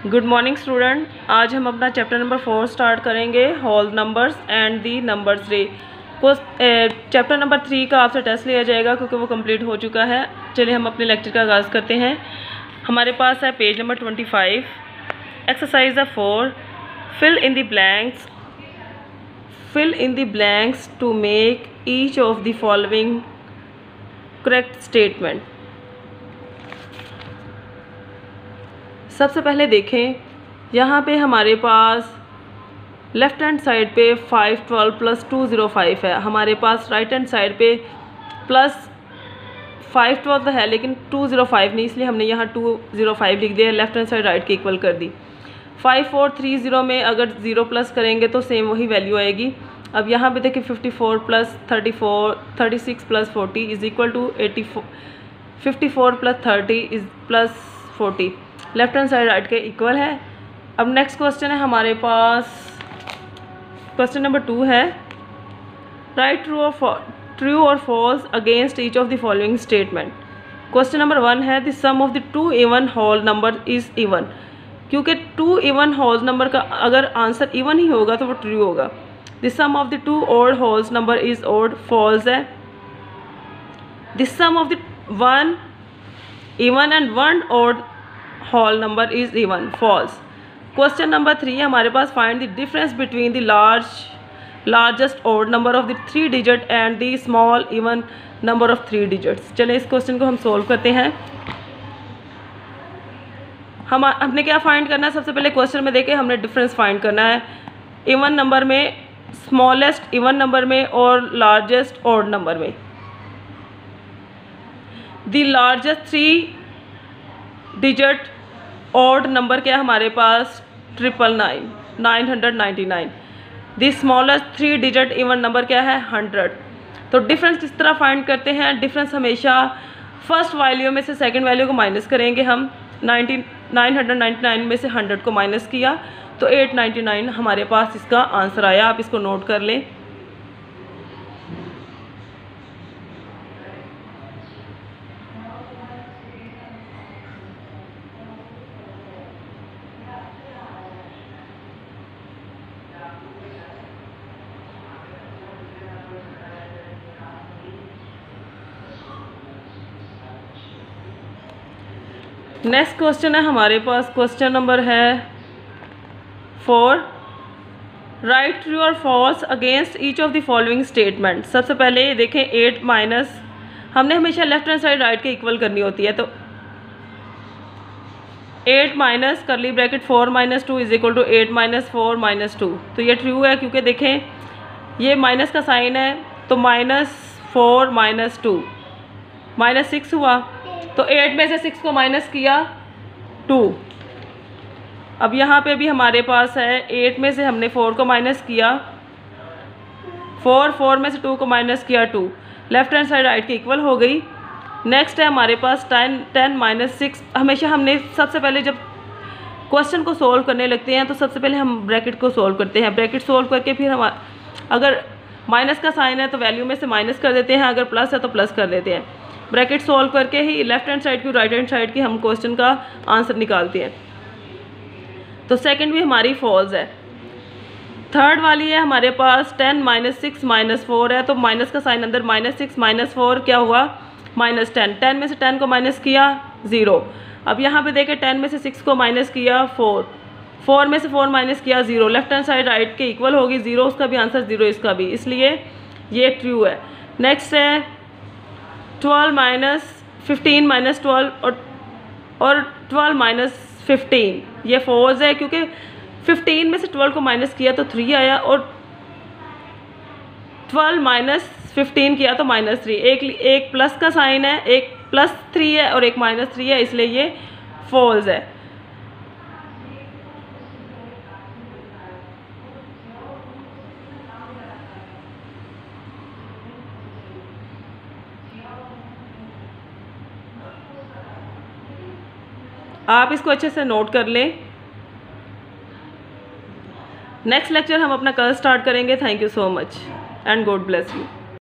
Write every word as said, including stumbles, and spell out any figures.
Good morning student. आज हम अपना चैप्टर नंबर फोर स्टार्ट करेंगे, whole numbers and the numbers ray को। चैप्टर नंबर थ्री का आपसे टेस्ट लिया जाएगा क्योंकि वो कंप्लीट हो चुका है। चलिए हम अपने लेक्चर का आगाज़ करते हैं। हमारे पास है page number twenty five. Exercise है four, fill in the blanks fill in the blanks to make each of the following correct statement. सबसे पहले देखें, यहाँ पे हमारे पास लेफ़्ट हैंड साइड पे five twelve plus two zero five है। हमारे पास राइट हैंड साइड पे प्लस फाइव ट्वेल्व है लेकिन टू ज़ीरो फाइव नहीं, इसलिए हमने यहाँ टू ज़ीरो फाइव लिख दिया। लेफ़्ट हैंड साइड राइट के इक्वल कर दी। फाइव फोर थ्री ज़ीरो में अगर ज़ीरो प्लस करेंगे तो सेम वही वैल्यू आएगी। अब यहाँ पे देखिए fifty four plus thirty four thirty six plus forty is equal to eighty four fifty four plus thirty is plus forty. Left hand side right के इक्वल है। अब नेक्स्ट क्वेश्चन है हमारे पास, क्वेश्चन नंबर टू है, right true और true और false against each of the following statement. Question number one है, the sum of the two even whole number is even. क्योंकि टू इवन होल नंबर का अगर आंसर इवन ही होगा तो वो ट्रू होगा। The sum of the two odd wholes number is odd, false है। The sum of the one even and one odd whole number is even, false. Question number three हमारे पास, find the difference between the large largest odd number of the three digit and the small even number of three digits. चलिए इस question को हम solve करते हैं। हम हमने क्या फाइंड करना है, सबसे पहले क्वेश्चन में देखे हमने डिफरेंस फाइंड करना है इवन नंबर में, स्मॉलेस्ट इवन नंबर में और लार्जेस्ट ऑड नंबर में। The largest three digit odd number क्या है हमारे पास, triple nine nine hundred ninety nine. The smallest three digit even number क्या है, हंड्रेड। तो डिफरेंस किस तरह फाइंड करते हैं, डिफरेंस हमेशा फर्स्ट वैल्यू में से सेकंड वैल्यू को माइनस करेंगे हम। Ninety nine hundred ninety nine में से हंड्रेड को माइनस किया तो एट नाइन्टी नाइन हमारे पास इसका आंसर आया। आप इसको नोट कर लें। नेक्स्ट क्वेश्चन है हमारे पास, क्वेश्चन नंबर है फोर, राइट ट्रू और false against each of the following statement. सबसे पहले देखें एट माइनस, हमने हमेशा लेफ्ट हैंड साइड राइट के इक्वल करनी होती है। तो eight minus curly bracket four minus two is equal to eight minus four minus two. तो ये ट्रू है क्योंकि देखें ये माइनस का साइन है तो minus four minus two minus six हुआ, तो एट में से सिक्स को माइनस किया टू। अब यहाँ पे भी हमारे पास है एट में से हमने फोर को माइनस किया, फोर फोर में से टू को माइनस किया two. Left hand side right की इक्वल हो गई। नेक्स्ट है हमारे पास टेन टेन माइनस सिक्स। हमेशा हमने सबसे पहले जब क्वेश्चन को सोल्व करने लगते हैं तो सबसे पहले हम ब्रैकेट को सोल्व करते हैं। ब्रैकेट सोल्व करके फिर हम अगर माइनस का साइन है तो वैल्यू में से माइनस कर देते हैं, अगर प्लस है तो प्लस कर देते हैं। ब्रैकेट सोल्व करके ही लेफ्ट हैंड साइड की राइट हैंड साइड की हम क्वेश्चन का आंसर निकालते हैं। तो सेकंड भी हमारी फॉल्स है। थर्ड वाली है हमारे पास ten minus six minus four है, तो माइनस का साइन अंदर, माइनस सिक्स माइनस फोर क्या हुआ, माइनस टेन। टेन में से टेन को माइनस किया ज़ीरो। अब यहाँ पे देखें टेन में से सिक्स को माइनस किया फोर, फोर में से फोर माइनस किया zero. Left hand side right के इक्वल होगी, ज़ीरो उसका भी आंसर ज़ीरो इसका भी, इसलिए ये ट्रू है। नेक्स्ट है twelve minus fifteen minus twelve और और ट्वेल्व माइनस फिफ्टीन, ये फॉल्स है क्योंकि फिफ्टीन में से ट्वेल्व को माइनस किया तो थ्री आया और ट्वेल्व माइनस फिफ्टीन किया तो माइनस थ्री। एक एक प्लस का साइन है, एक प्लस थ्री है और एक माइनस थ्री है, इसलिए ये फॉल्स है। आप इसको अच्छे से नोट कर लें। नेक्स्ट लेक्चर हम अपना कल स्टार्ट करेंगे। Thank you so much and God bless you.